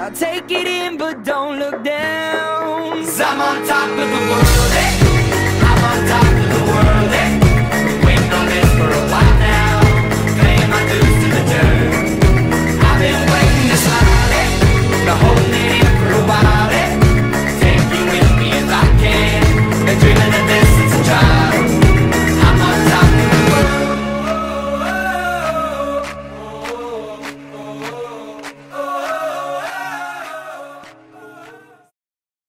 I'll take it in, but don't look down. 'Cause I'm on top of the world, eh? I'm on top of the world, eh?